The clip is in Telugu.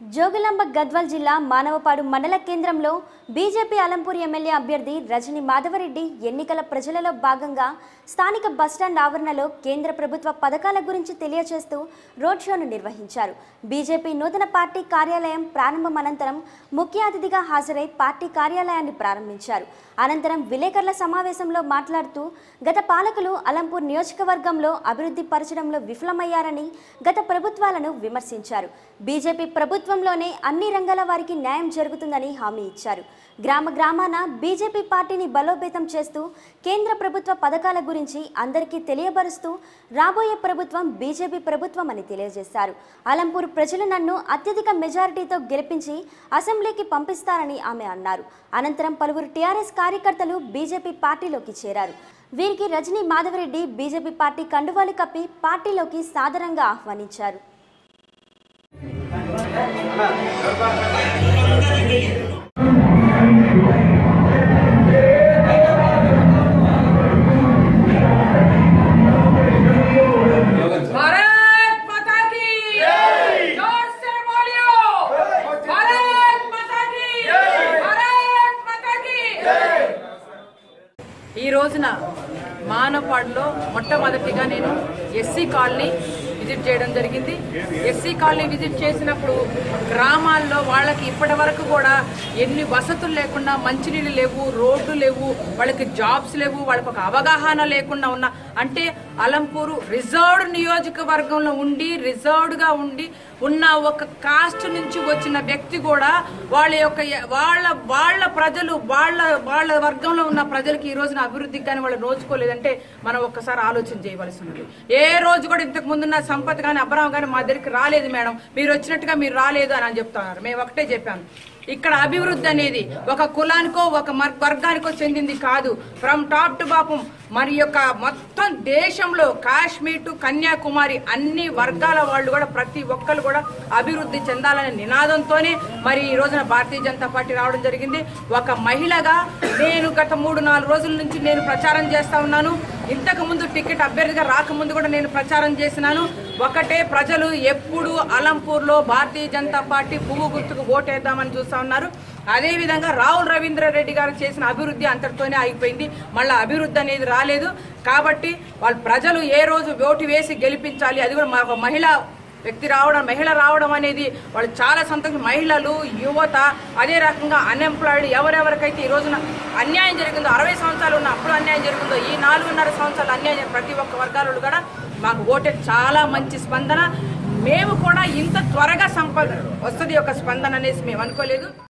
జోగులాంబ గద్వాల్ జిల్లా మానవపాడు మండల కేంద్రంలో బీజేపీ అలంపూర్ ఎమ్మెల్యే అభ్యర్థి రజని మాధవరెడ్డి ఎన్నికల ప్రజలలో భాగంగా స్థానిక బస్టాండ్ ఆవరణలో కేంద్ర ప్రభుత్వ పథకాల గురించి తెలియజేస్తూ రోడ్ షోను నిర్వహించారు. బీజేపీ నూతన పార్టీ కార్యాలయం ప్రారంభం అనంతరం ముఖ్య అతిథిగా హాజరై పార్టీ కార్యాలయాన్ని ప్రారంభించారు. అనంతరం విలేకరుల సమావేశంలో మాట్లాడుతూ గత పాలకులు అలంపూర్ నియోజకవర్గంలో అభివృద్ధి పరచడంలో విఫలమయ్యారని గత ప్రభుత్వాలను విమర్శించారు. బీజేపీ ప్రభుత్వంలోనే అన్ని రంగాల వారికి న్యాయం జరుగుతుందని హామీ ఇచ్చారు. గ్రామ గ్రామాన బీజేపీ పార్టీని బలోపేతం చేస్తూ కేంద్ర ప్రభుత్వ పథకాల గురించి అందరికీ తెలియబరుస్తూ రాబోయే ప్రభుత్వం బీజేపీ ప్రభుత్వం అని తెలియజేశారు. అలంపూర్ ప్రజలు నన్ను అత్యధిక మెజారిటీతో గెలిపించి అసెంబ్లీకి పంపిస్తారని ఆమె అన్నారు. అనంతరం పలువురు టీఆర్ఎస్ కార్యకర్తలు బీజేపీ పార్టీలోకి చేరారు. వీరికి రజని మాధవరెడ్డి బీజేపీ పార్టీ కండువాలు కప్పి పార్టీలోకి సాదరంగా ఆహ్వానించారు. ఈ రోజున మానవపాడులో మొట్టమొదటిగా నేను ఎస్సీ కాలనీ విజిట్ చేయడం జరిగింది. ఎస్సీ కాలనీ విజిట్ చేసినప్పుడు గ్రామాల్లో వాళ్ళకి ఇప్పటి వరకు కూడా ఎన్ని వసతులు లేకుండా, మంచినీళ్ళు లేవు, రోడ్లు లేవు, వాళ్ళకి జాబ్స్ లేవు, వాళ్ళకి ఒక అవగాహన లేకుండా ఉన్న, అంటే అలంపూరు రిజర్వ్డ్ నియోజకవర్గంలో ఉండి రిజర్వ్డ్గా ఉండి ఉన్న ఒక కాస్ట్ నుంచి వచ్చిన వ్యక్తి కూడా వాళ్ళ ప్రజలు వాళ్ళ వర్గంలో ఉన్న ప్రజలకి ఈ రోజున అభివృద్ధికి కానీ వాళ్ళు నోచుకోలేదంటే మనం ఒక్కసారి ఆలోచన చేయవలసి ఉన్నది. ఏ రోజు కూడా ఇంతకు ముందున్న సంపత్ కానీ అబ్రాహం కానీ మా దగ్గరికి రాలేదు మేడం, మీరు వచ్చినట్టుగా మీరు రాలేదు అని చెప్తున్నారు. మేము ఒకటే చెప్పాను, ఇక్కడ అభివృద్ధి అనేది ఒక కులానికో ఒక వర్గానికో చెందింది కాదు. ఫ్రమ్ టాప్ టు బాటం మరి యొక్క మొత్తం దేశంలో కాశ్మీర్ టు కన్యాకుమారి అన్ని వర్గాల వాళ్ళు కూడా ప్రతి ఒక్కరు కూడా అభివృద్ధి చెందాలనే నినాదంతోనే మరి ఈ రోజున భారతీయ జనతా పార్టీ రావడం జరిగింది. ఒక మహిళగా నేను గత 3-4 రోజుల నుంచి నేను ప్రచారం చేస్తా ఉన్నాను. ఇంతకు ముందు టికెట్ అభ్యర్థిగా రాకముందు కూడా నేను ప్రచారం చేసినాను. ఒకటే, ప్రజలు ఎప్పుడు అలంపూర్లో భారతీయ జనతా పార్టీ పువ్వు గుర్తుకు ఓటేద్దామని చూస్తా ఉన్నారు. అదేవిధంగా రావుల్ రవీంద్రారెడ్డి గారు చేసిన అభివృద్ధి అంతటితోనే ఆగిపోయింది. మళ్ళీ అభివృద్ధి అనేది రాలేదు. కాబట్టి వాళ్ళు ప్రజలు ఏ రోజు ఓటు వేసి గెలిపించాలి. అది కూడా మాకు మహిళ రావడం అనేది వాళ్ళు చాలా సంతోషం. మహిళలు, యువత, అదే రకంగా అన్ఎంప్లాయిడ్ ఎవరెవరికైతే ఈ రోజున అన్యాయం జరిగిందో, 60 సంవత్సరాలు ఉన్న అప్పుడు అన్యాయం జరిగిందో, ఈ 4.5 సంవత్సరాలు అన్యాయం ప్రతి ఒక్క వర్గాలు కూడా మాకు ఓటే చాలా మంచి స్పందన. మేము కూడా ఇంత త్వరగా సంపద వస్తుంది ఒక స్పందన అనేసి మేము అనుకోలేదు.